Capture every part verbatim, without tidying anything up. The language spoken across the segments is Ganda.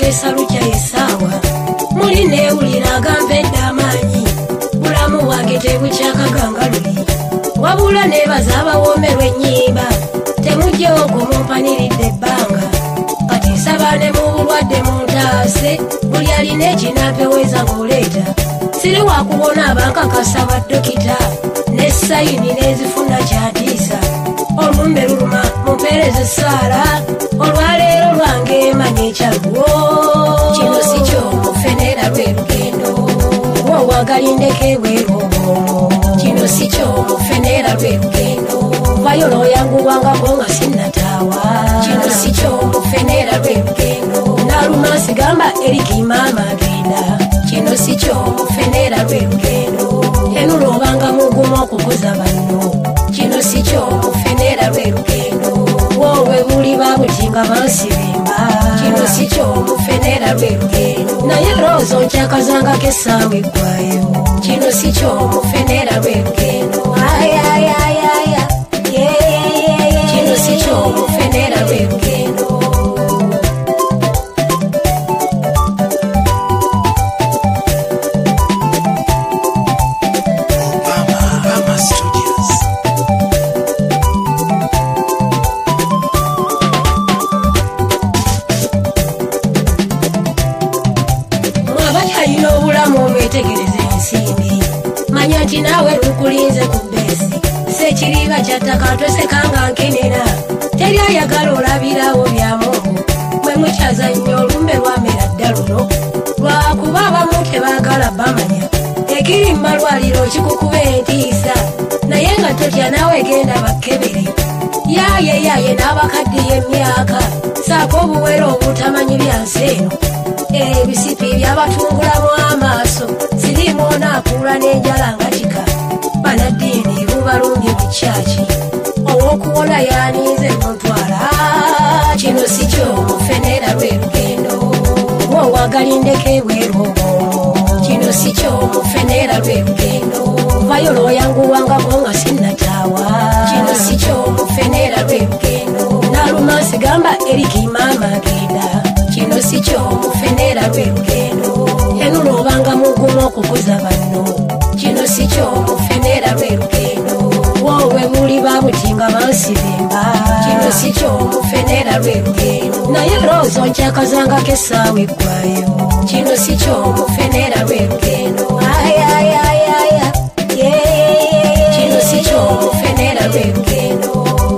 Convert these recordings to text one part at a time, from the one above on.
Professor Lucha Yesawa muline ulira gambedde amaanyi bulamu wange tebukyakagangaluli wabula nebaza abawomerwa ennyimba temujja okumumpanyiridde ebbanga kati nsaba ne mu bulwadde muntaase buli alina ekinampeweza bw'oleeta siri wakubona abankakasa baddokita ne sayini n'ezifuna kyatiisa olumbe luluma mumpeereza essaala olwaleero lwange manya ekyalwo kino si kyo mufenera lwe lugendo wowagalindeke bwerwobo kino si kyo mufenera lwe lugendo vayo looyanguwangako nga sinnataawa kino si kyo mufenera lwe lugendo naluma sigamba erikimama agenda kino si kyo mufenera lwe lugendo enu lwobanga muguma okukoza banno kino si kyo mufenera lwe lugendo wowe buli babutinga bansibimba kino si kyo mufenera lwe lugendo naye loozo nkyakazangako essaawa eggwayo kino si kyo mufenera lwe lugendo ayayayaya kino si kyo mufenera lwe lugendo tegereze ensimbi manya nti naawe lukulinze ku bbeesi sekiriba kyattaka tosekanga nkenera teri ayagala olabirawo byamungu mwe mukyaza nnyo olumbe lwamera dda luno lwakuba abamu tebaagala bamanya ekiri mu malwaliro kikukuba entiisa naye nga totya naawe genda bakkebere yaye yaye n'abakaddiye emyaka saako obuwere obutamanyi byansi eno ebisipi byabatungulamu amaaso sirimu onaakuula n'enjala nga kika banaddiini bubalungi mu kyaki owokuwona yaninze mutwala kino si kyo mufenera lwe lugendo wowagalindeke bwerwobo kino si kyo mufenera lwe lugendo vayo looyanguwangako nga sinnataawa kino si kyo mufenera lwe lugendo naluma sigamba erikimama agenda kino si kyo mufenera lwe lugendo enu lwobanga muguma okukoza banno kino si kyo mufenera lwe lugendo wowe buli babutinga bansibimba kino si kyo mufenera lwe lugendo naye loozo nkyakazangako essaawa eggwayo kino si kyo mufenera lwe lugendo ayayayaya kino si kyo mufenera lwe lugendo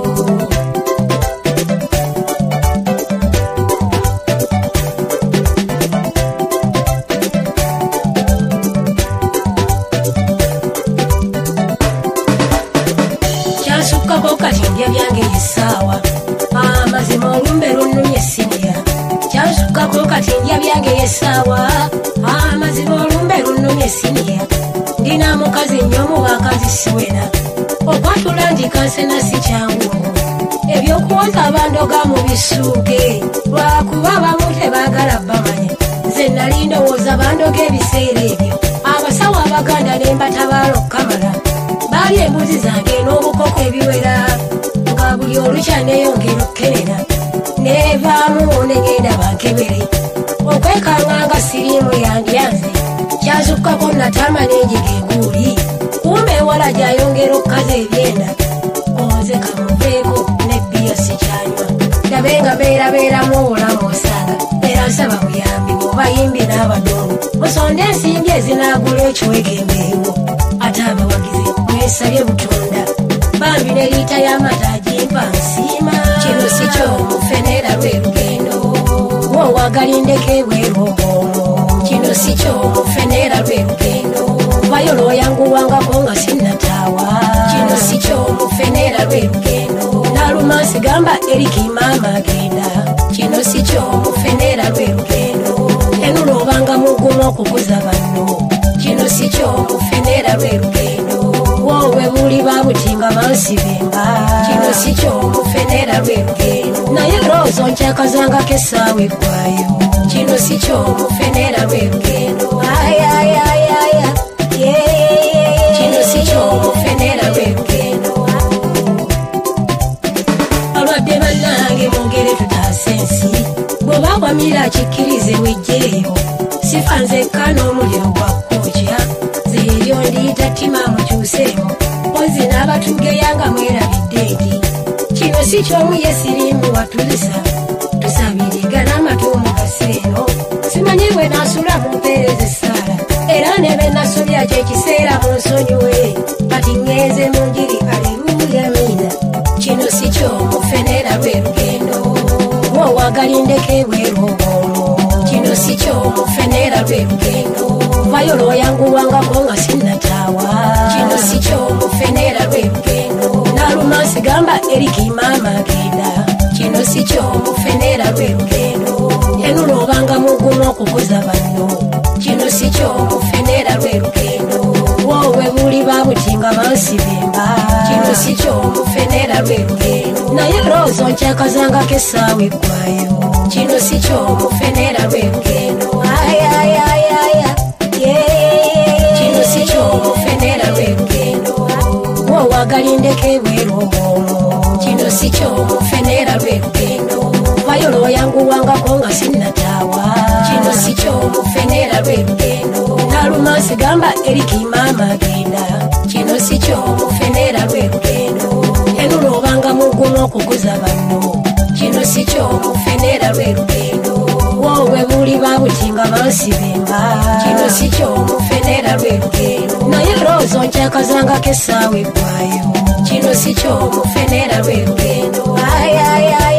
kati ndya byange yesaawa amazima olumbe lunnumye siniya kyansukako kati ndya byange yesaawa amazima olumbe lunnumye siniya ndina mukazi nnyo mu bakazi siwera okwatula nti kansena si kyangu ebyokuwoza abandoga mu bisuuge lwakuba abamu tebaagala bamanya nze nali ndowooza bandoga ebiseera ebyo abasawo abaganda ne mbatabaala okukamala baali embuzi zange n'obukoko ebiwera nga buli olukya neeyongera okukenera neevaamu negenda bankebere okwekanganga siriimu yandyanze kyazukkako natama n'enjiga enguuli kumbe ewala gyayongera okukaza ebyenda oze kamuveeko nebbiya sikyanywa ndabe nga beerabeeramu obulamu osanga era nsaba buyambi mubayimbi n'abadongo musonde ensimbi ezinaagula ekiwega embeewo ate abawagizi mwesabye butonda bambi ne liita y'amata agimpa nsiima kino si kyo mufenera lwe lugendo wowagalindeke bwerwobo kino si kyo mufenera lwe lugendo vayo looyanguwangako nga sinnataawa kino si kyo mufenera lwe lugendo naluma sigamba erikimama agenda kino si kyo mufenera lwe lugendo enu lwobanga muguma okukoza banno kino si kyo mufenera lwe lugendo wowe buli babutinga bansibimba kino si kyo mufenera lwe lugendo naye loozo nkyakazangako essaawa eggwayo kino si kyo mufenera lwe lugendo ayayayaya kino si kyo mufenera lwe lugendo alwadde bannange mwongere tutaase ensi bwobawamira kikkirize wejjeeyo sifanze kano omuliro gwa kkookya zeeryo ndiyita ttima mukyuseemu ozi n'abatugeyanga mwerabidde nti kino si kyomu yesirimu watulisa tusabirigana amatuumu kaseeno simanyi bwe nasula mumpeereza essaala era ne be nasobya kyekiseera mu nsonyiwe kati ŋŋenze mu njiri aleluya miina kino si kyomufenera lwe lugendo mwowagalindeko ebweru obwongo kino si kyomufenera lwe lugendo vayo lwoyanguwangako nga sinnataawa kino si kyomufenera lwe lugendo nalumansi gamba erikimaama agenda kino si kyomufenera lwe lugendo enu lwobanga mugumu okukoza banno kino si kyomufenera lwe lugendo wowe buli babutinga bansibemba kino si kyomufenera lwe lugendo naye loozo nkyakazangako essaawa eggwayo kino si kyomufenera lwe lugendo ayayayaya kino si kyomufenera lwe lugendo wowagalindeko ebweru obwongo kino si kyomufenera lwe lugendo vayo lwoyanguwangako nga sinnataawa kino si kyomufenera lwe lugendo nalumansi gamba erikimaama agenda kino si kyomufenera lwe lugendo enu lwobanga mugumu okuguza banno kino si kyomufenera lwe lugendo wowe buli babutinga bansibemba kino si kyomufenera lwe lugendo naye loozo nkyakazangako essaawa eggwayo kino si kyomufenera lwe lugendo ayaya